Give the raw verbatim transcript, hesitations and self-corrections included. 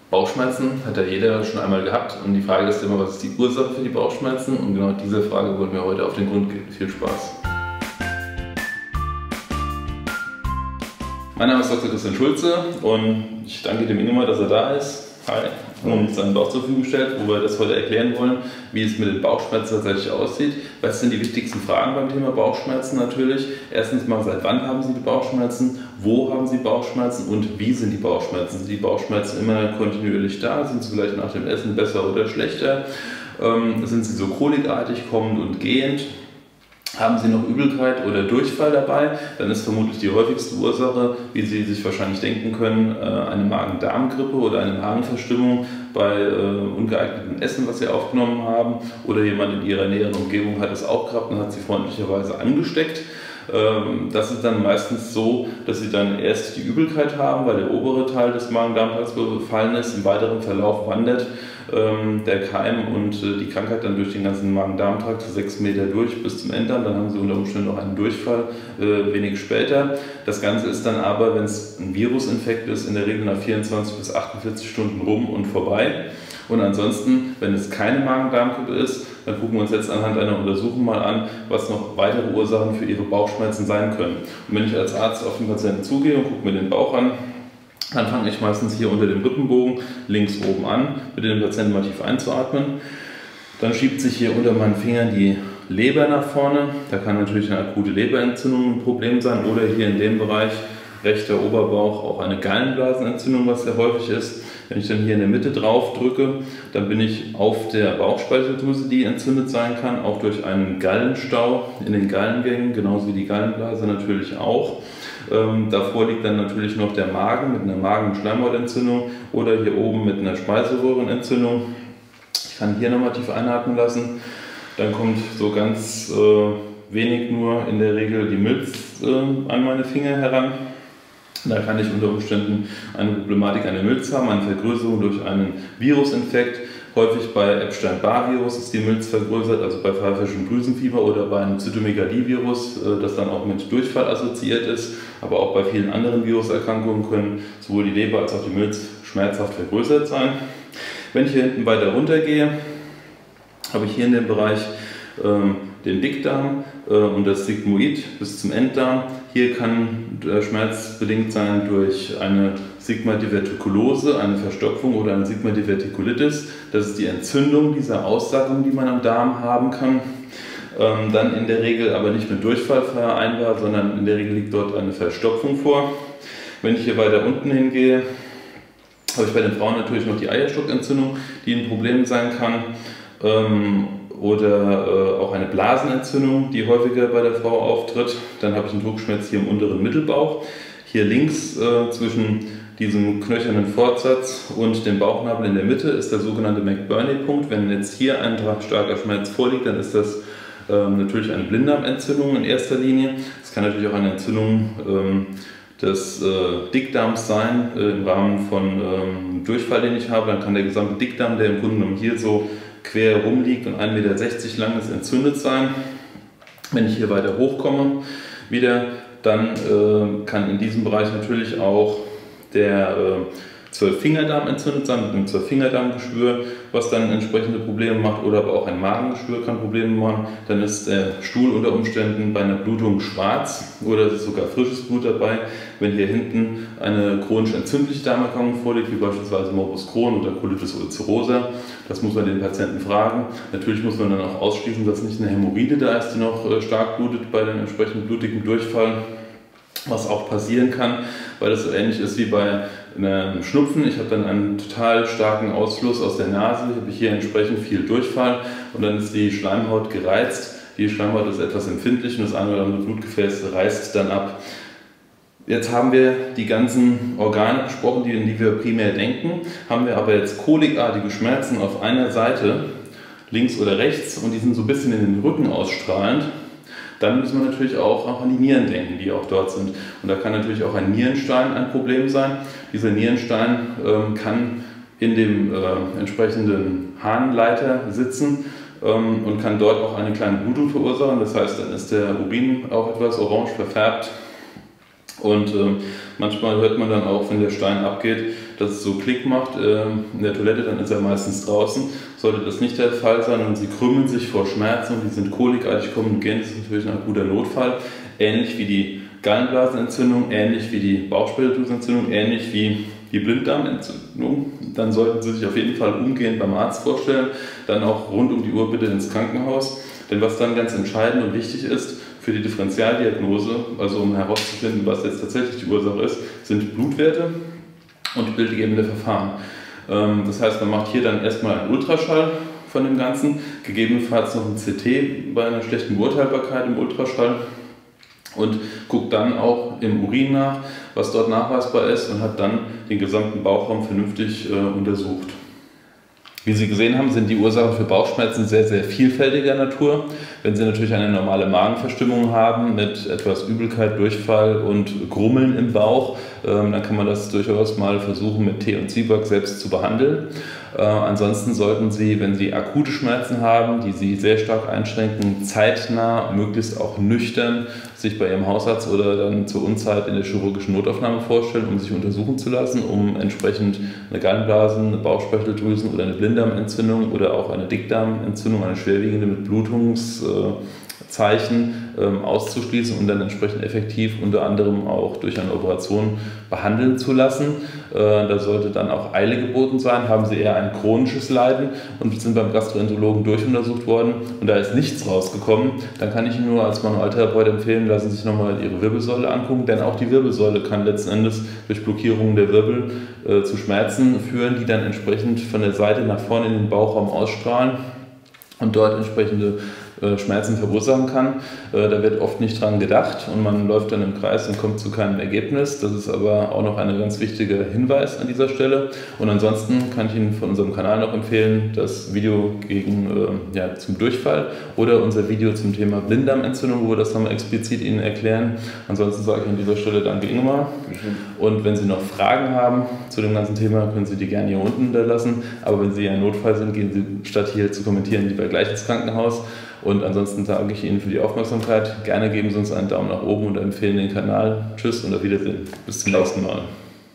Bauchschmerzen hat ja jeder schon einmal gehabt und die Frage ist immer, was ist die Ursache für die Bauchschmerzen? Und genau diese Frage wollen wir heute auf den Grund gehen. Viel Spaß! Mein Name ist Doktor Christian Schulze und ich danke dem Ingemar, dass er da ist. Hi. Und seinen Bauch zur Verfügung stellt, wo wir das heute erklären wollen, wie es mit den Bauchschmerzen tatsächlich aussieht. Was sind die wichtigsten Fragen beim Thema Bauchschmerzen natürlich? Erstens mal, seit wann haben Sie die Bauchschmerzen? Wo haben Sie Bauchschmerzen und wie sind die Bauchschmerzen? Sind die Bauchschmerzen immer kontinuierlich da? Sind sie vielleicht nach dem Essen besser oder schlechter? Ähm, sind sie so kolikartig, kommend und gehend? Haben Sie noch Übelkeit oder Durchfall dabei, dann ist vermutlich die häufigste Ursache, wie Sie sich wahrscheinlich denken können, eine Magen-Darm-Grippe oder eine Magenverstimmung bei ungeeignetem Essen, was Sie aufgenommen haben, oder jemand in Ihrer näheren Umgebung hat es auch gehabt und hat Sie freundlicherweise angesteckt. Das ist dann meistens so, dass Sie dann erst die Übelkeit haben, weil der obere Teil des Magen-Darm-Trakts befallen ist. Im weiteren Verlauf wandert ähm, der Keim und äh, die Krankheit dann durch den ganzen Magen-Darm-Trakt sechs Meter durch bis zum Enddarm. Dann haben Sie unter Umständen noch einen Durchfall äh, wenig später. Das Ganze ist dann aber, wenn es ein Virusinfekt ist, in der Regel nach vierundzwanzig bis achtundvierzig Stunden rum und vorbei. Und ansonsten, wenn es keine Magen-Darm-Grippe ist, dann gucken wir uns jetzt anhand einer Untersuchung mal an, was noch weitere Ursachen für Ihre Bauchschmerzen sein können. Und wenn ich als Arzt auf den Patienten zugehe und gucke mir den Bauch an, dann fange ich meistens hier unter dem Rippenbogen links oben an, bitte den Patienten mal tief einzuatmen. Dann schiebt sich hier unter meinen Fingern die Leber nach vorne. Da kann natürlich eine akute Leberentzündung ein Problem sein oder hier in dem Bereich rechter Oberbauch auch eine Gallenblasenentzündung, was sehr häufig ist. Wenn ich dann hier in der Mitte drauf drücke, dann bin ich auf der Bauchspeicheldrüse, die entzündet sein kann, auch durch einen Gallenstau in den Gallengängen, genauso wie die Gallenblase natürlich auch. Ähm, davor liegt dann natürlich noch der Magen mit einer Magen- und Schleimhautentzündung oder hier oben mit einer Speiseröhrenentzündung. Ich kann hier nochmal tief einatmen lassen. Dann kommt so ganz äh, wenig nur in der Regel die Milz äh, an meine Finger heran. Da kann ich unter Umständen eine Problematik an der Milz haben, eine Vergrößerung durch einen Virusinfekt. Häufig bei Epstein-Barr-Virus ist die Milz vergrößert, also bei pfeiferschem Drüsenfieber oder bei einem Zytomegalie-Virus, das dann auch mit Durchfall assoziiert ist. Aber auch bei vielen anderen Viruserkrankungen können sowohl die Leber als auch die Milz schmerzhaft vergrößert sein. Wenn ich hier hinten weiter runter gehe, habe ich hier in dem Bereich ähm, den Dickdarm äh, und das Sigmoid bis zum Enddarm. Hier kann der Schmerz bedingt sein durch eine Sigmoidvertikulose, eine Verstopfung oder eine Sigmoidvertikulitis. Das ist die Entzündung dieser Aussackung, die man am Darm haben kann. Ähm, dann in der Regel aber nicht mit Durchfall vereinbar, sondern in der Regel liegt dort eine Verstopfung vor. Wenn ich hier weiter unten hingehe, habe ich bei den Frauen natürlich noch die Eierstockentzündung, die ein Problem sein kann. Ähm, oder äh, auch eine Blasenentzündung, die häufiger bei der Frau auftritt. Dann habe ich einen Druckschmerz hier im unteren Mittelbauch. Hier links äh, zwischen diesem knöchernen Fortsatz und dem Bauchnabel in der Mitte ist der sogenannte McBurney-Punkt. Wenn jetzt hier ein starker Schmerz vorliegt, dann ist das äh, natürlich eine Blinddarmentzündung in erster Linie. Es kann natürlich auch eine Entzündung ähm, des äh, Dickdarms sein, äh, im Rahmen von ähm, Durchfall, den ich habe. Dann kann der gesamte Dickdarm, der im Grunde genommen hier so quer rumliegt und ein Meter sechzig lang ist, entzündet sein. Wenn ich hier weiter hochkomme, wieder, dann äh, kann in diesem Bereich natürlich auch der äh, Zwölffingerdarm entzündet sein, mit einem Zwölffingerdarmgeschwür, was dann entsprechende Probleme macht, oder aber auch ein Magengeschwür kann Probleme machen. Dann ist der Stuhl unter Umständen bei einer Blutung schwarz oder es ist sogar frisches Blut dabei. Wenn hier hinten eine chronisch entzündliche Darmerkrankung vorliegt, wie beispielsweise Morbus Crohn oder Colitis ulcerosa, das muss man den Patienten fragen. Natürlich muss man dann auch ausschließen, dass nicht eine Hämorrhoide da ist, die noch stark blutet bei dem entsprechend blutigen Durchfall, was auch passieren kann, weil das so ähnlich ist wie bei einem Schnupfen. Ich habe dann einen total starken Ausfluss aus der Nase, ich habe hier entsprechend viel Durchfall und dann ist die Schleimhaut gereizt. Die Schleimhaut ist etwas empfindlich und das eine oder andere Blutgefäß reißt dann ab. Jetzt haben wir die ganzen Organe besprochen, die, in die wir primär denken, haben wir aber jetzt kolikartige Schmerzen auf einer Seite, links oder rechts, und die sind so ein bisschen in den Rücken ausstrahlend. Dann müssen wir natürlich auch, auch an die Nieren denken, die auch dort sind. Und da kann natürlich auch ein Nierenstein ein Problem sein. Dieser Nierenstein ähm, kann in dem äh, entsprechenden Harnleiter sitzen ähm, und kann dort auch eine kleine Blutung verursachen. Das heißt, dann ist der Urin auch etwas orange verfärbt. Und äh, manchmal hört man dann auch, wenn der Stein abgeht, dass es so Klick macht äh, in der Toilette, dann ist er meistens draußen. Sollte das nicht der Fall sein und Sie krümmen sich vor Schmerzen und die sind kolikartig kommen und gehen, das ist natürlich ein akuter Notfall. Ähnlich wie die Gallenblasenentzündung, ähnlich wie die Bauchspeicheldrüsenentzündung, ähnlich wie die Blinddarmentzündung. Dann sollten Sie sich auf jeden Fall umgehend beim Arzt vorstellen, dann auch rund um die Uhr bitte ins Krankenhaus. Denn was dann ganz entscheidend und wichtig ist für die Differentialdiagnose, also um herauszufinden, was jetzt tatsächlich die Ursache ist, sind Blutwerte und bildgebende Verfahren. Das heißt, man macht hier dann erstmal einen Ultraschall von dem Ganzen, gegebenenfalls noch ein C T bei einer schlechten Beurteilbarkeit im Ultraschall und guckt dann auch im Urin nach, was dort nachweisbar ist und hat dann den gesamten Bauchraum vernünftig äh, untersucht. Wie Sie gesehen haben, sind die Ursachen für Bauchschmerzen sehr, sehr vielfältiger Natur. Wenn Sie natürlich eine normale Magenverstimmung haben mit etwas Übelkeit, Durchfall und Grummeln im Bauch, ähm, dann kann man das durchaus mal versuchen mit Tee und Zwieback selbst zu behandeln. Äh, ansonsten sollten Sie, wenn Sie akute Schmerzen haben, die Sie sehr stark einschränken, zeitnah, möglichst auch nüchtern, sich bei Ihrem Hausarzt oder dann zur Unzeit in der chirurgischen Notaufnahme vorstellen, um sich untersuchen zu lassen, um entsprechend eine Gallenblasen-, eine Bauchspeicheldrüsen- oder eine Blinddarmentzündung oder auch eine Dickdarmentzündung, eine schwerwiegende mit Blutungszeichen ähm, auszuschließen und dann entsprechend effektiv unter anderem auch durch eine Operation behandeln zu lassen. Äh, da sollte dann auch Eile geboten sein. Haben Sie eher ein chronisches Leiden und sind beim Gastroenterologen durchuntersucht worden und da ist nichts rausgekommen, dann kann ich Ihnen nur als Manualtherapeut empfehlen, lassen Sie sich nochmal Ihre Wirbelsäule angucken, denn auch die Wirbelsäule kann letzten Endes durch Blockierungen der Wirbel äh, zu Schmerzen führen, die dann entsprechend von der Seite nach vorne in den Bauchraum ausstrahlen und dort entsprechende äh, Schmerzen verursachen kann. Äh, da wird oft nicht dran gedacht und man läuft dann im Kreis und kommt zu keinem Ergebnis. Das ist aber auch noch ein ganz wichtiger Hinweis an dieser Stelle. Und ansonsten kann ich Ihnen von unserem Kanal noch empfehlen, das Video gegen, äh, ja, zum Durchfall oder unser Video zum Thema Blinddarmentzündung, wo wir das nochmal explizit Ihnen erklären. Ansonsten sage ich an dieser Stelle danke Ingemar. Und wenn Sie noch Fragen haben zu dem ganzen Thema, können Sie die gerne hier unten hinterlassen. Aber wenn Sie ein Notfall sind, gehen Sie statt hier zu kommentieren lieber gleich ins Krankenhaus. Und ansonsten danke ich Ihnen für die Aufmerksamkeit. Gerne geben Sie uns einen Daumen nach oben und empfehlen den Kanal. Tschüss und auf Wiedersehen. Bis zum nächsten Mal.